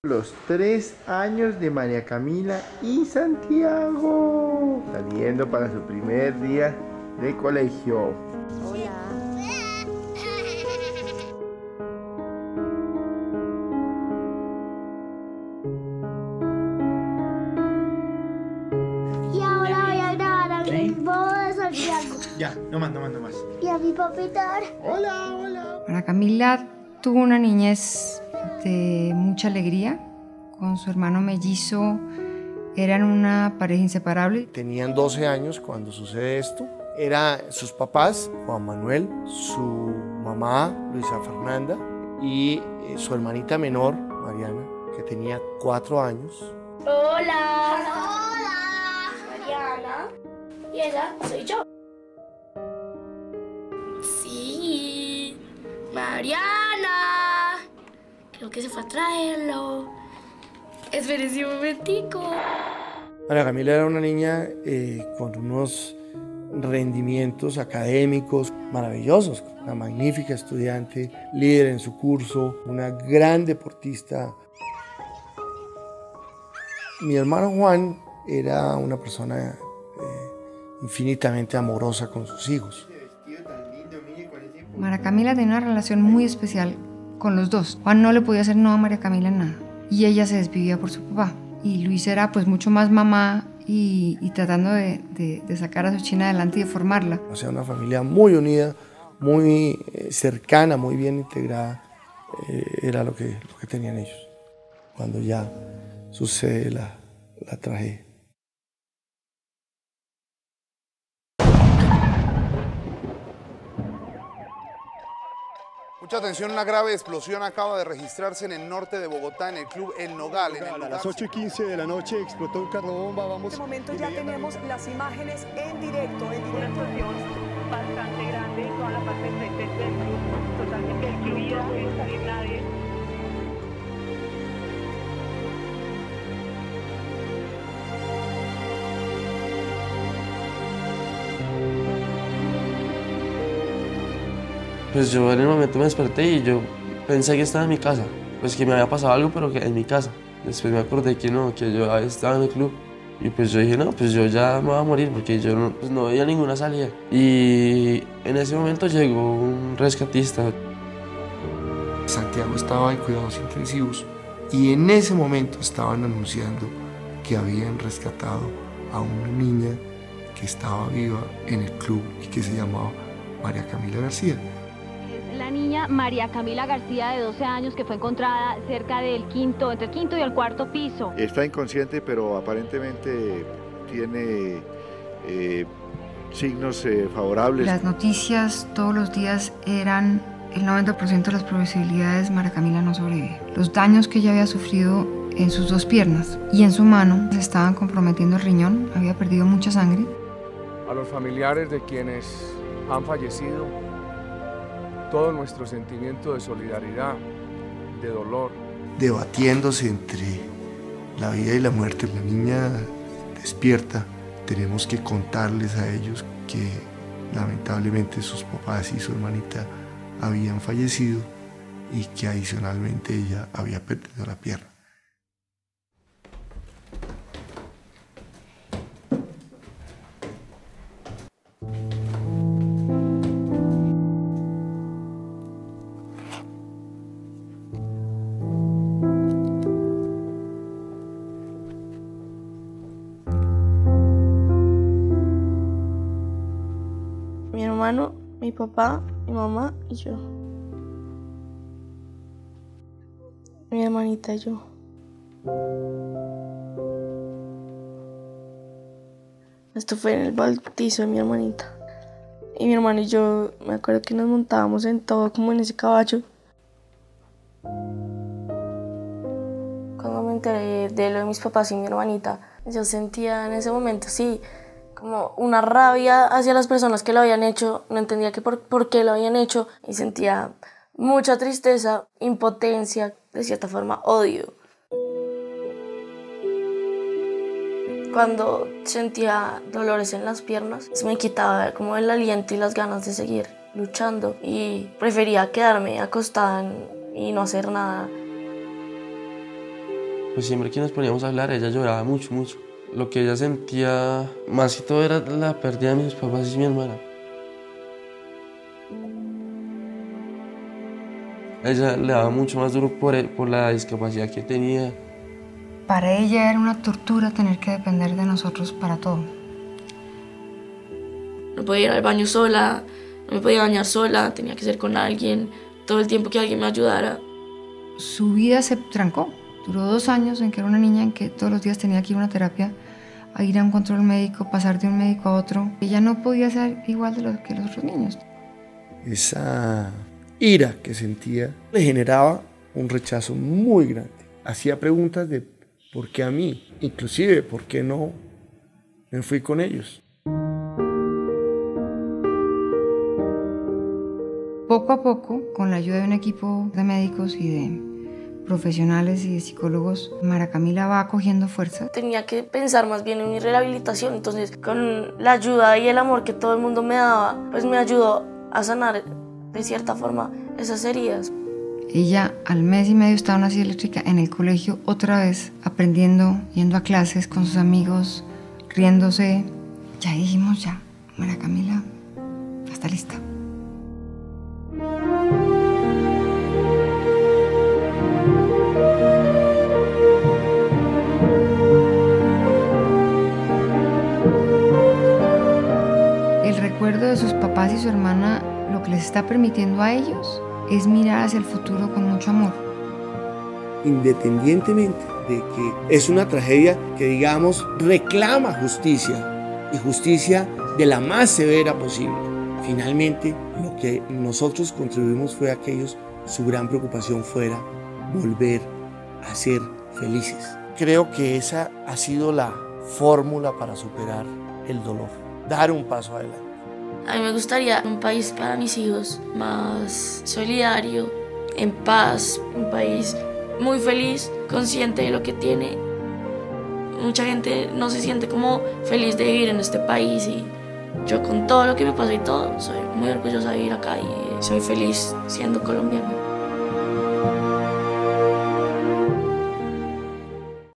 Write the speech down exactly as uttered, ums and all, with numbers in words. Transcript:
Los tres años de María Camila y Santiago, saliendo para su primer día de colegio. Hola. Y ahora voy a grabar a mi bobo de Santiago. Ya, no más, no más, no más. Y a mi papita. Hola, hola. María Camila tuvo una niñez de mucha alegría. Con su hermano mellizo eran una pareja inseparable. Tenían doce años cuando sucede esto. Eran sus papás, Juan Manuel, su mamá, Luisa Fernanda, y su hermanita menor, Mariana, que tenía cuatro años. Hola. Hola. Mariana. Y esa soy yo. Sí. Mariana. Creo que se fue a traerlo. Espérense un momentico. María Camila era una niña eh, con unos rendimientos académicos maravillosos, una magnífica estudiante, líder en su curso, una gran deportista. Mi hermano Juan era una persona eh, infinitamente amorosa con sus hijos. María Camila tenía una relación muy especial con los dos. Juan no le podía hacer no a María Camila en nada. Y ella se desvivía por su papá. Y Luis era pues mucho más mamá y, y tratando de, de, de sacar a su china adelante y de formarla. O sea, una familia muy unida, muy eh, cercana, muy bien integrada, eh, era lo que, lo que tenían ellos. Cuando ya sucede la, la tragedia. Mucha atención, una grave explosión acaba de registrarse en el norte de Bogotá, en el club El Nogal. En el A las ocho y quince de la noche explotó un carro bomba. Vamos. En este momento ya tenemos las imágenes en directo. En directo. Una explosión bastante grande en toda la parte de frente del club, totalmente destruida, sin salir nadie. Pues yo en el momento me desperté y yo pensé que estaba en mi casa, pues que me había pasado algo, pero que en mi casa. Después me acordé que no, que yo estaba en el club. Y pues yo dije, no, pues yo ya me voy a morir porque yo no, pues no veía ninguna salida. Y en ese momento llegó un rescatista. Santiago estaba en cuidados intensivos y en ese momento estaban anunciando que habían rescatado a una niña que estaba viva en el club y que se llamaba María Camila García. La niña María Camila García, de doce años, que fue encontrada cerca del quinto, entre el quinto y el cuarto piso. Está inconsciente, pero aparentemente tiene eh, signos eh, favorables. Las noticias todos los días eran el noventa por ciento de las probabilidades María Camila no sobrevive. Los daños que ella había sufrido en sus dos piernas y en su mano se estaban comprometiendo el riñón, había perdido mucha sangre. A los familiares de quienes han fallecido, todo nuestro sentimiento de solidaridad, de dolor. Debatiéndose entre la vida y la muerte, la niña despierta. Tenemos que contarles a ellos que lamentablemente sus papás y su hermanita habían fallecido y que adicionalmente ella había perdido la pierna. Mi hermano, mi papá, mi mamá y yo. Mi hermanita y yo. Esto fue en el bautizo de mi hermanita. Y mi hermano y yo, me acuerdo que nos montábamos en todo, como en ese caballo. Cuando me enteré de lo de mis papás y mi hermanita, yo sentía en ese momento, sí, como una rabia hacia las personas que lo habían hecho. No entendía que por, por qué lo habían hecho y sentía mucha tristeza, impotencia, de cierta forma odio. Cuando sentía dolores en las piernas, se me quitaba como el aliento y las ganas de seguir luchando y prefería quedarme acostada en, y no hacer nada. pues siempre que nos poníamos a hablar, ella lloraba mucho, mucho. Lo que ella sentía más que todo era la pérdida de mis papás y mi hermana. Ella le daba mucho más duro por, por la discapacidad que tenía. Para ella era una tortura tener que depender de nosotros para todo. No podía ir al baño sola, no me podía bañar sola, tenía que ser con alguien, todo el tiempo que alguien me ayudara. Su vida se trancó. Duró dos años en que era una niña en que todos los días tenía que ir a una terapia, a ir a un control médico, pasar de un médico a otro. Ella no podía ser igual de lo que los otros niños. Esa ira que sentía le generaba un rechazo muy grande. Hacía preguntas de ¿por qué a mí? Inclusive, ¿por qué no me fui con ellos? Poco a poco, con la ayuda de un equipo de médicos y de profesionales y de psicólogos, María Camila va cogiendo fuerza. Tenía que pensar más bien en mi rehabilitación, entonces con la ayuda y el amor que todo el mundo me daba, pues me ayudó a sanar de cierta forma esas heridas. Ella al mes y medio estaba en una silla eléctrica en el colegio otra vez, aprendiendo, yendo a clases con sus amigos, riéndose. Ya dijimos, ya, María Camila ya está lista. El recuerdo de sus papás y su hermana lo que les está permitiendo a ellos es mirar hacia el futuro con mucho amor. Independientemente de que es una tragedia que, digamos, reclama justicia y justicia de la más severa posible, finalmente lo que nosotros contribuimos fue a que ellos, su gran preocupación fuera volver a ser felices. Creo que esa ha sido la fórmula para superar el dolor, dar un paso adelante. A mí me gustaría un país para mis hijos más solidario, en paz, un país muy feliz, consciente de lo que tiene. Mucha gente no se siente como feliz de vivir en este país y yo con todo lo que me pasó y todo, soy muy orgullosa de vivir acá y soy feliz siendo colombiana.